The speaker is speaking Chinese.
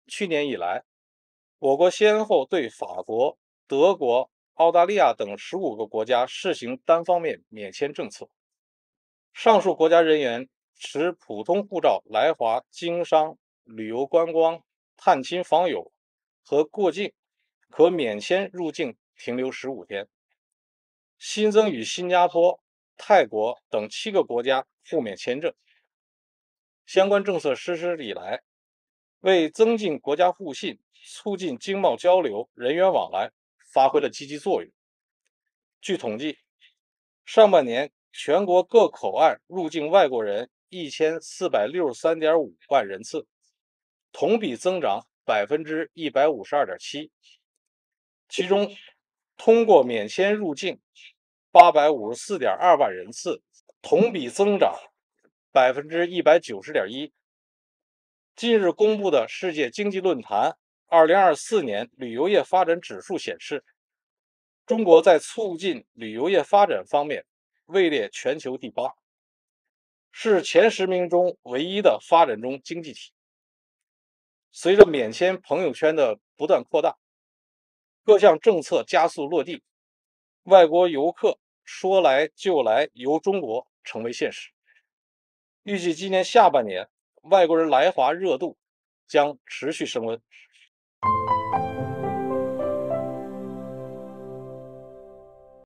去年以来，我国先后对法国、德国、澳大利亚等15个国家试行单方面免签政策。上述国家人员持普通护照来华经商、旅游观光、探亲访友和过境，可免签入境停留15天。新增与新加坡、泰国等7个国家互免签证。相关政策实施以来，为增进国家互信、促进经贸交流、人员往来发挥了积极作用。据统计，上半年全国各口岸入境外国人1463.5万人次，同比增长152.7%。其中，通过免签入境854.2万人次，同比增长190.1%。近日公布的世界经济论坛2024年旅游业发展指数显示，中国在促进旅游业发展方面位列全球第8，是前10名中唯一的发展中经济体。随着免签朋友圈的不断扩大，各项政策加速落地，外国游客说来就来游中国成为现实。预计今年下半年，外国人来华热度将持续升温。